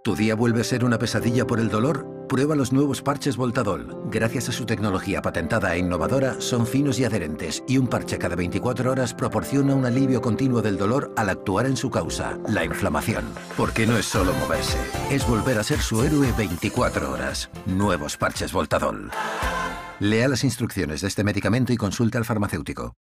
¿Tu día vuelve a ser una pesadilla por el dolor? Prueba los nuevos parches Voltadol. Gracias a su tecnología patentada e innovadora, son finos y adherentes, y un parche cada 24 horas proporciona un alivio continuo del dolor al actuar en su causa, la inflamación. Porque no es solo moverse, es volver a ser su héroe 24 horas. Nuevos parches Voltadol. Lea las instrucciones de este medicamento y consulte al farmacéutico.